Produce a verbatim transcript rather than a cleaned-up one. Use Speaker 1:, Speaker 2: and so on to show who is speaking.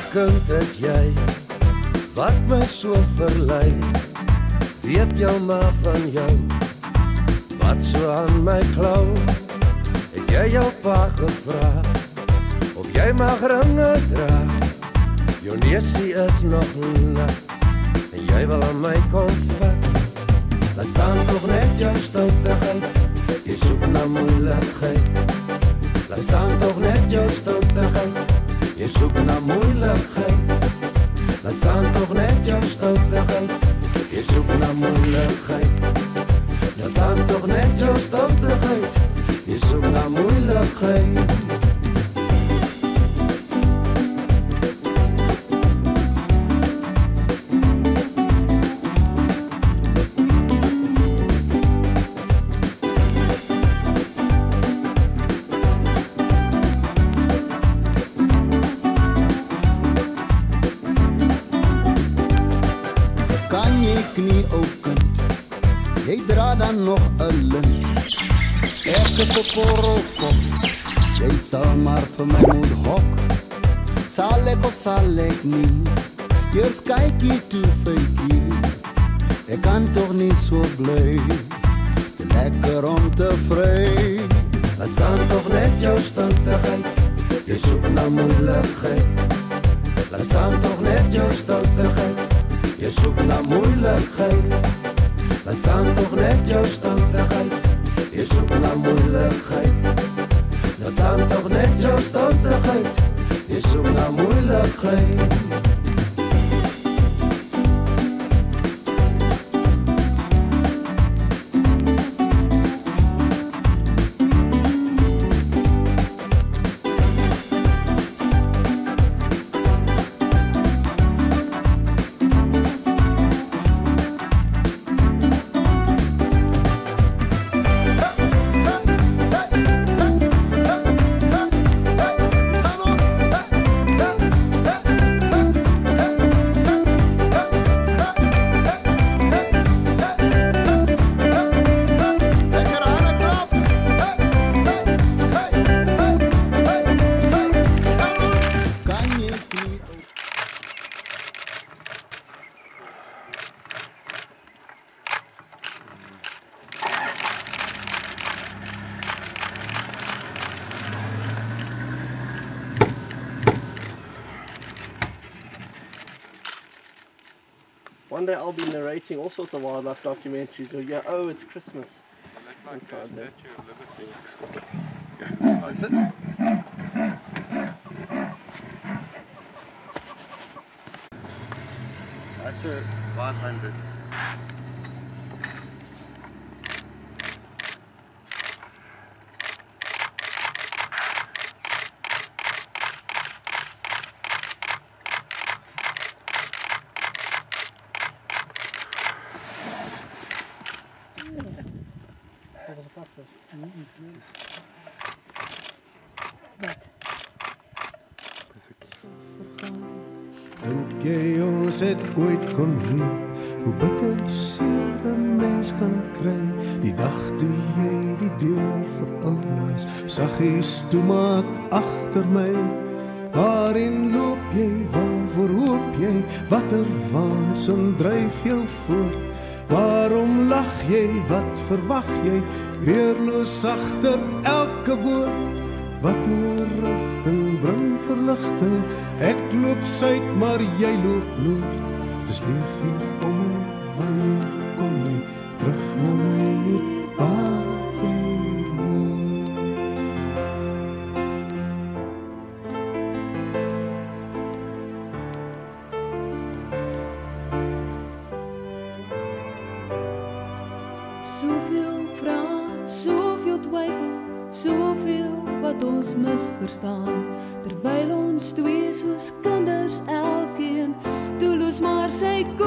Speaker 1: kind is jy, wat my so verlei. Weet jou maar van jou, wat so aan my klou. Het jy jou pa gevra, of jy mag ringe dra. Jou neusie is nog nat, en jy wil aan my kom vat. Laat staan toch net jou stoutigheid, jy soek na moeilikheid. Laat staan toch net jou stoutigheid, jy soek na moeilikheid. Laat staan toch net jou stoutigheid, jy soek na moeilikheid. Laat staan toch net jou stoutigheid, jy soek na moeilikheid.
Speaker 2: Kan jy knie ou kind, jy dra dan nog 'n lint. Ek is 'n korrelkop, jy sal maar vir my moet hok. Sal ek of sal ek nie, eers kyk jy toe feitjie. Ek kan toch nie so bly, te lekker om te vry.
Speaker 1: Laat staan toch net jou stoutigheid, jy soek na moeilikheid. Laat staan toch net jou stoutigheid, jy soek na moeilikheid. Laat staan toch net jou stoutigheid, jy soek na moeilikheid. Laat staan toch net jou stoutigheid, jy soek na moeilikheid.
Speaker 3: One day I'll be narrating all sorts of wildlife documentaries. Or yeah, oh, it's Christmas.
Speaker 4: I like the Statue of Liberty.
Speaker 3: Oh, is it? That's for five hundred.
Speaker 1: Dink jy ons het ooit kon weet, hoe bitter seer 'n mens kan kry, die dag toe jy die deur vir oulaas, saggies toemaak agter my. Waarin loop jy, waarvoor hoop jy, watter waansin dryf jou voort? Waarom lag jy, wat verwag jy, weerloos agter elke woord? Watter rigting bring verligting, ek loop suid, maar jy loop noord. Dis leeg hier om my, wanneer kom jy terug na my aarde?
Speaker 5: Soveel vrae, soveel twyfel, soveel wat ons misverstaan, terwyl ons twee soos kinders elkeen doelloos maar sy